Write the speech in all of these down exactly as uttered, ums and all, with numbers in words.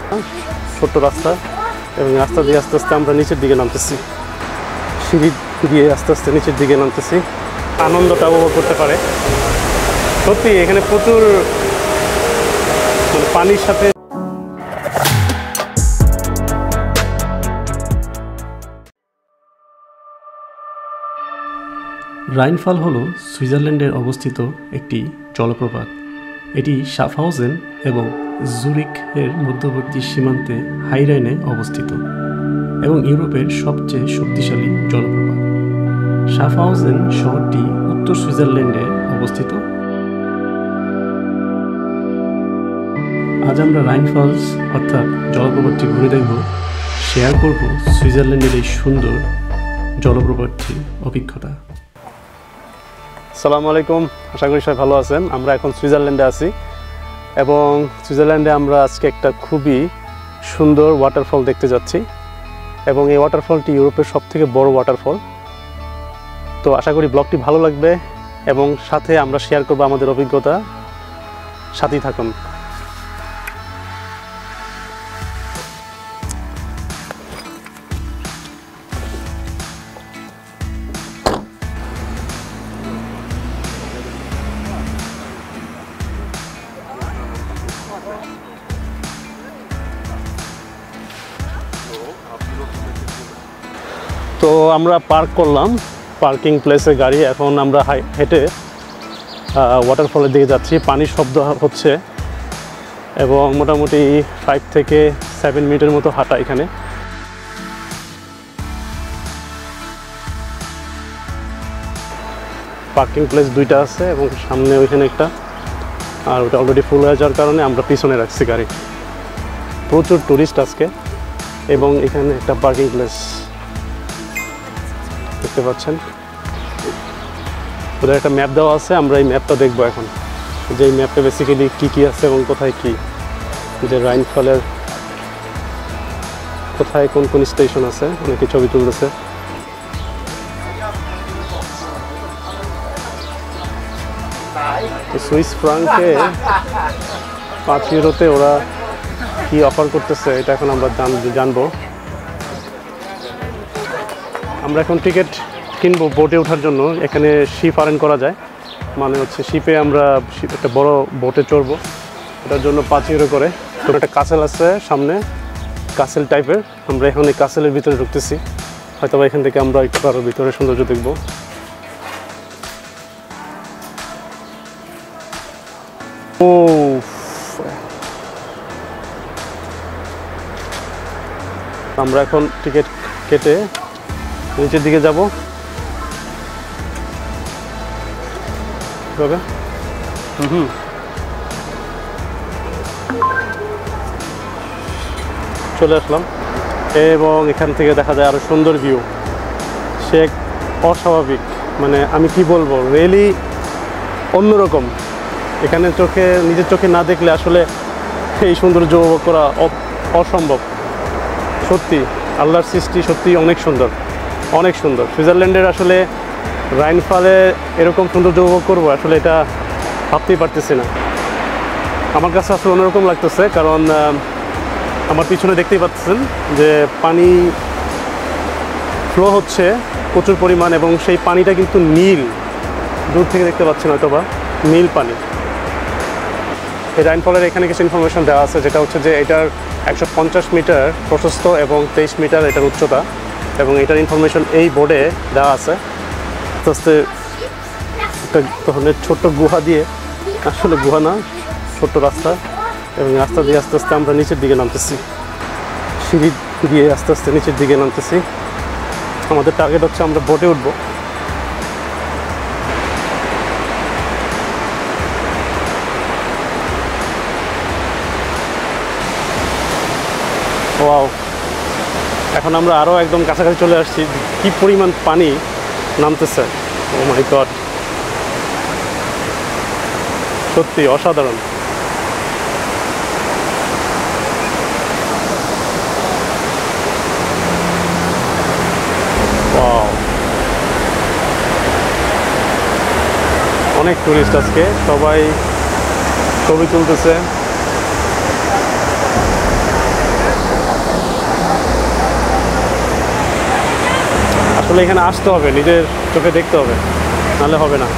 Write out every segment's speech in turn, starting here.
ছোট্ট রাস্তা এবং রাস্তা দিয়ে আস্তে আস্তে আমরা নিচের দিকে নামতেছি, সিঁড়ি দিয়ে আস্তে আস্তে নিচের দিকে নামতেছি। আনন্দটা উপভোগ করতে পারে। সত্যি এখানে প্রচুর পানির সাথে রাইনফল হলো সুইজারল্যান্ডের অবস্থিত একটি জলপ্রপাত। এটি শাফহাউজেন এবং জুরিখ এর মধ্যবর্তী সীমান্তে হাইরাইনে অবস্থিত এবং ইউরোপের সবচেয়ে শক্তিশালী জলপ্রপাত। শাফহাউজেন শহরটি উত্তর সুইজারল্যান্ডে অবস্থিত। আজ আমরা রাইনফলস অর্থাৎ জলপ্রপাতটি ঘুরে দেখব, শেয়ার করব সুইজারল্যান্ডের এই সুন্দর জলপ্রপাতটির অভিজ্ঞতা। আসসালামু আলাইকুম, আশা করি সবাই ভালো আছেন। আমরা এখন সুইজারল্যান্ডে আছি এবং সুইজারল্যান্ডে আমরা আজকে একটা খুবই সুন্দর ওয়াটারফল দেখতে যাচ্ছি এবং এই ওয়াটারফলটি ইউরোপের সবথেকে বড় ওয়াটারফল। তো আশা করি ব্লগটি ভালো লাগবে এবং সাথে আমরা শেয়ার করব আমাদের অভিজ্ঞতা। সাথেই থাকুন। তো আমরা পার্ক করলাম পার্কিং প্লেসে গাড়ি। এখন আমরা হেঁটে ওয়াটারফলের দিকে যাচ্ছি। পানির শব্দ হচ্ছে এবং মোটামুটি ফাইভ থেকে সেভেন মিনিটের মতো হাঁটা এখানে। পার্কিং প্লেস দুইটা আছে এবং সামনে ওইখানে একটা, আর ওটা অলরেডি ফুল হয়ে যাওয়ার কারণে আমরা পিছনে রাখছি গাড়ি। প্রচুর টুরিস্ট আজকে এবং এখানে একটা পার্কিং প্লেস দেখতে পাচ্ছেন। ওদের একটা ম্যাপ দেওয়া আছে, আমরা এই ম্যাপটা দেখবো এখন, যে এই ম্যাপটা বেসিক্যালি কী কী আছে এবং কোথায় কী, যে রাইনফলের কোথায় কোন কোন স্টেশন আছে, অনেকে ছবি তুলতেছে। সুইস ফ্রাঙ্কে পাঁচ ইউরোতে ওরা কি অফার করতেছে এটা এখন আমরা জানবো। আমরা এখন টিকিট কিনবো বোটে ওঠার জন্য। এখানে শিপ আরেঞ্জ করা যায়, মানে হচ্ছে শিপে আমরা একটা বড় বোটে চড়বো। এটার জন্য পাঁচ ইউরো করে। তো একটা কাসেল আছে সামনে, কাসেল টাইপের। আমরা এখন এই কাসেলের ভিতরে ঢুকতেছি। হয়তো এখান থেকে আমরা একটু আরও ভিতরে সৌন্দর্য দেখবো। ও আমরা এখন টিকিট কেটে নিচের দিকে যাব। হুম চলে আসলাম এবং এখান থেকে দেখা যায় আরো সুন্দর ভিউ। সে অস্বাভাবিক, মানে আমি কি বলবো, রিয়েলি অন্যরকম। এখানে চোখে নিজের চোখে না দেখলে আসলে এই সৌন্দর্য উপভোগ করা অসম্ভব। সত্যি আল্লাহর সৃষ্টি সত্যি অনেক সুন্দর, অনেক সুন্দর। সুইজারল্যান্ডের আসলে রাইনফলে এরকম সৌন্দর্য উপভোগ করবো, আসলে এটা ভাবতেই পারতেছি না। আমার কাছে আসলে অন্যরকম লাগতেছে, কারণ আমার পিছনে দেখতেই পাচ্ছেন যে পানি ফ্লো হচ্ছে প্রচুর পরিমাণ এবং সেই পানিটা কিন্তু নীল। দূর থেকে দেখতে পাচ্ছেন হয়তো বা নীল পানি। এই রাইনফলের এখানে কিছু ইনফরমেশন দেওয়া আছে, যেটা হচ্ছে যে এটার একশো পঞ্চাশ মিটার প্রশস্ত এবং তেইশ মিটার এটার উচ্চতা, এবং এটার ইনফরমেশন এই বোর্ডে দেওয়া আছে। আস্তে আস্তে একটা ধরনের ছোট্ট গুহা দিয়ে, আসলে গুহা না, ছোট্ট রাস্তা, এবং রাস্তা দিয়ে আস্তে আস্তে আমরা নিচের দিকে নামতেছি, সিঁড়ি দিয়ে আস্তে আস্তে নিচের দিকে নামতেছি। আমাদের টার্গেট হচ্ছে আমরা বোটে উঠবো। ওয়াও, এখন আমরা আরও একদম কাছাকাছি চলে আসছি। কি পরিমাণ পানি নামতেছে, ও মাই গড, সত্যি অসাধারণ। ওয়াও, অনেক টুরিস্ট আজকে, সবাই ছবি তুলতেছে। আসলে এখানে আসতে হবে, নিজের চোখে দেখতে হবে, নাহলে হবে না।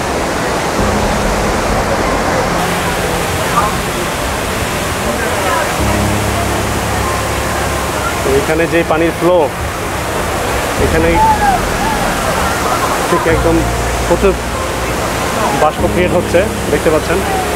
তো এখানে যে পানির ফ্লো, এখানে ঠিক একদম প্রচুর বাষ্প ক্রিয়েট হচ্ছে, দেখতে পাচ্ছেন।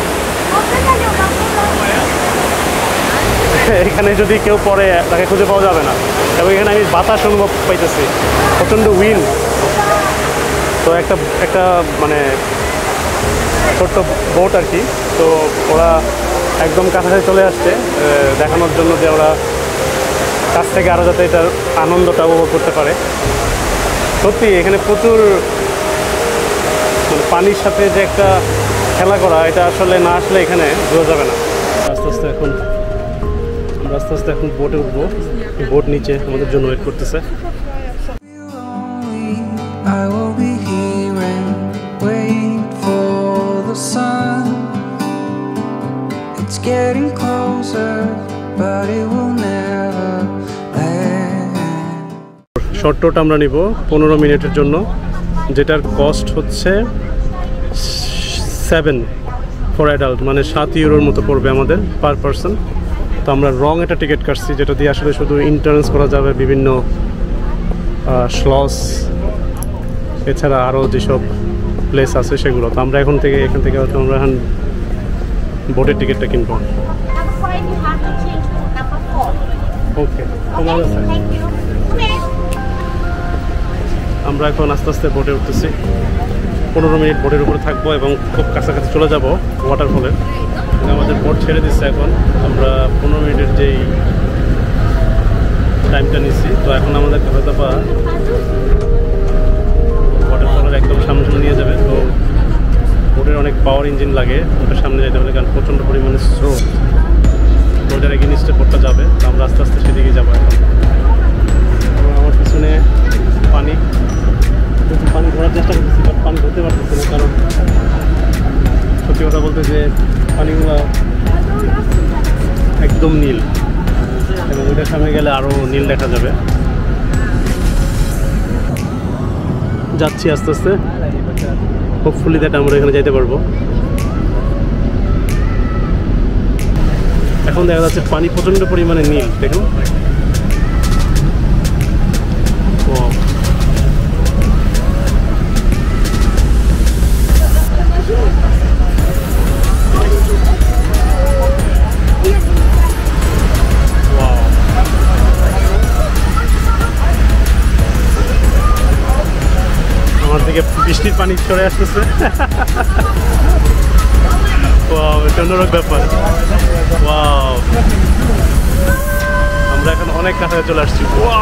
এখানে যদি কেউ পড়ে তাকে খুঁজে পাওয়া যাবে না। এবং এখানে আমি বাতাস অনুভব পাইতেছি, প্রচণ্ড উইন্ড। তো একটা একটা মানে ছোট্ট বোট আর কি, তো ওরা একদম কাছাকাছি চলে আসছে দেখানোর জন্য যে ওরা কাছ থেকে আরও যাতে এটার আনন্দটা উপভোগ করতে পারে। সত্যি এখানে প্রচুর মানে পানির সাথে যে একটা খেলা করা, এটা আসলে না আসলে এখানে বোঝা যাবে না। আস্তে আস্তে এখন আমরা আস্তে আস্তে এখন বোটে উঠবো। বোট নিচে আমাদের জন্য ওয়েট করতেছে। শর্ট টোট আমরা নিব পনেরো মিনিটের জন্য, যেটার কস্ট হচ্ছে সেভেন ফর অ্যাডাল্ট, মানে সাত ইউরোর মতো পড়বে আমাদের পার পারসন। তো আমরা রং একটা টিকিট কাটছি, যেটা দিয়ে আসলে শুধু ইন্টারেন্স করা যাবে বিভিন্ন শ্লস, এছাড়া আরও যেসব প্লেস আছে সেগুলো। তো আমরা এখন থেকে এখান থেকে হয়তো আমরা এখন বোটের টিকিটটা কিনবো। ওকে, আমরা এখন আস্তে আস্তে বোটে উঠতেছি। পনেরো মিনিট বোটের উপরে থাকবো এবং খুব কাছাকাছি চলে যাব ওয়াটারফলের। আমাদের বোট ছেড়ে দিচ্ছে এখন, আমরা পনেরো মিনিটের যেই টাইমটা নিচ্ছি। তো এখন আমাদেরকে হয়তো বা ওয়াটারফলের একদম সামনে সামনে নিয়ে যাবে। তো বোটের অনেক পাওয়ার ইঞ্জিন লাগে ওটার সামনে যেতে হলে, কারণ প্রচণ্ড পরিমাণে স্রোত। বোটের এগেইনস্টে বোটটা যাবে, তো আমরা আস্তে আস্তে সেদিকে যাবো এখন। আমার পিছনে পানি, পানি ধরার চেষ্টা করতেছি, বাট পানি ধরতে পারতেছি না, কারণ সত্যি কথা বলতে যে পানিগুলো একদম নীল, এবং ওইটার সামনে গেলে আরও নীল দেখা যাবে। যাচ্ছি আস্তে আস্তে, হোপফুলি দ্যাট আমরা এখানে যাইতে পারবো। এখন দেখা যাচ্ছে পানি প্রচণ্ড পরিমাণে নীল, দেখুন। আমার দিকে বৃষ্টির পানি চলে আসতেছে, এটা অন্যরকম ব্যাপার। ওয়াও, আমরা এখন অনেক কাছে চলে আসছি।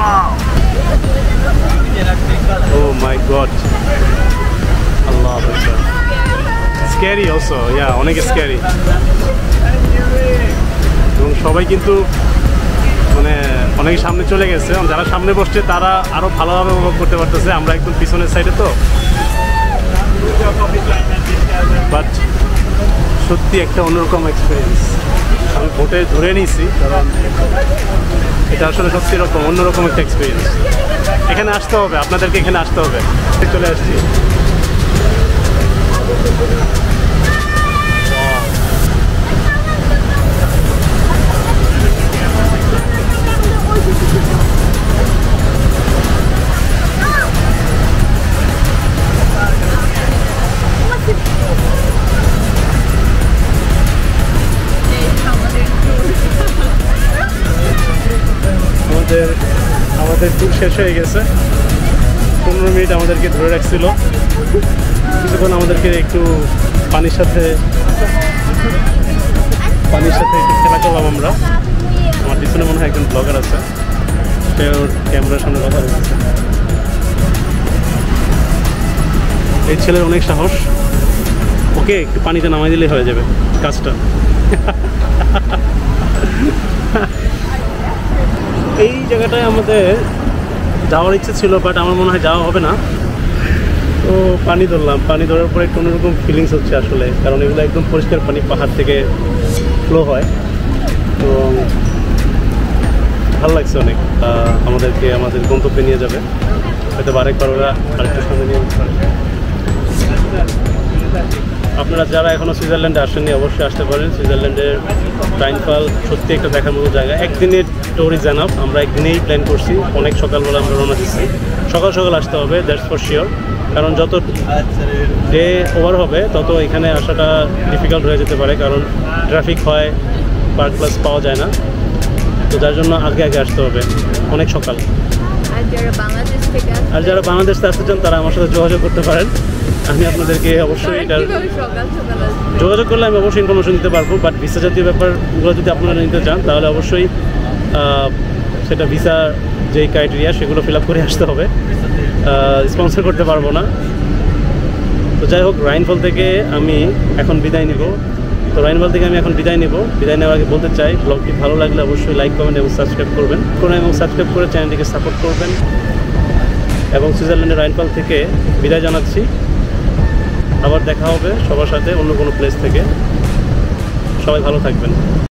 Oh my god, Allah, scary also, yeah, অনেক স্ক্যারি। এবং সবাই কিন্তু মানে অনেক সামনে চলে গেছে, যারা সামনে বসছে তারা আরো ভালোভাবে উপভোগ করতে পারতেছে। আমরা একদম পিছনের সাইডে, তো বাট সত্যি একটা অন্যরকম এক্সপিরিয়েন্স। আমি বোটে ধরে নিয়েছি, কারণ এটা আসলে সত্যি এরকম অন্যরকম একটা এক্সপিরিয়েন্স। এখানে আসতে হবে, আপনাদেরকে এখানে আসতে হবে। চলে আসছি। আমাদের আমাদের ট্যুর শেষ হয়ে গেছে। পনেরো মিনিট আমাদেরকে ধরে রাখছিল, কিছুক্ষণ আমাদেরকে একটু পানির সাথে পানির সাথে একটু খেলা করলাম আমরা। আমার পিছনে মনে হয় একজন ব্লগার আছে, সে ওর ক্যামেরার সামনে কথা বলছে। এই ছেলের অনেক সাহস, ওকে একটু পানিতে নামাই দিলে হয়ে যাবে কাজটা। এই জায়গাটায় আমাদের যাওয়ার ইচ্ছে ছিল, বাট আমার মনে হয় যাওয়া হবে না। তো পানি ধরলাম, পানি ধরার পরে একটু অন্যরকম ফিলিংস হচ্ছে আসলে, কারণ এগুলো একদম পরিষ্কার পানি, পাহাড় থেকে ফ্লো হয়। তো ভালো লাগছে অনেক। আমাদেরকে আমাদের গন্তব্যে নিয়ে যাবে, হয়তো আরেকবার ওরা আরেকটু সামনে নিয়ে যেতে পারে। আপনারা যারা এখনও সুইজারল্যান্ডে আসেননি অবশ্যই আসতে পারেন। সুইজারল্যান্ডের রাইনফল সত্যি একটা দেখার মতো জায়গা। একদিনের ট্যুর ইজ এনাফ। আমরা একদিনেই প্ল্যান করছি, অনেক সকালবেলা আমরা রওনা দিচ্ছি। সকাল সকাল আসতে হবে, দ্যাটস ফর শিওর, কারণ যত ডে ওভার হবে তত এখানে আসাটা ডিফিকাল্ট হয়ে যেতে পারে, কারণ ট্রাফিক হয়, পার্ক প্লাস পাওয়া যায় না। তো যার জন্য আগে আগে আসতে হবে, অনেক সকাল। আর যারা বাংলাদেশ থেকে আসতে চান তারা আমার সাথে যোগাযোগ করতে পারেন। আমি আপনাদেরকে অবশ্যই এটা যোগাযোগ করলে আমি অবশ্যই ইনফরমেশন দিতে পারবো। বাট ভিসা জাতীয় ব্যাপারগুলো যদি আপনারা নিতে চান তাহলে অবশ্যই সেটা ভিসা যেই ক্রাইটেরিয়া সেগুলো ফিল আপ করে আসতে হবে, স্পন্সর করতে পারবো না। তো যাই হোক, রাইনফল থেকে আমি এখন বিদায় নিব। তো রাইনফল থেকে আমি এখন বিদায় নিব। বিদায় নেওয়ার আগে বলতে চাই, ব্লগটি ভালো লাগলে অবশ্যই লাইক, কমেন্ট এবং সাবস্ক্রাইব করবেন করুন এবং সাবস্ক্রাইব করে চ্যানেলটিকে সাপোর্ট করবেন। এবং সুইজারল্যান্ডের রাইনফল থেকে বিদায় জানাচ্ছি। আবার দেখা হবে সবার সাথে অন্য কোনো প্লেস থেকে। সবাই ভালো থাকবেন।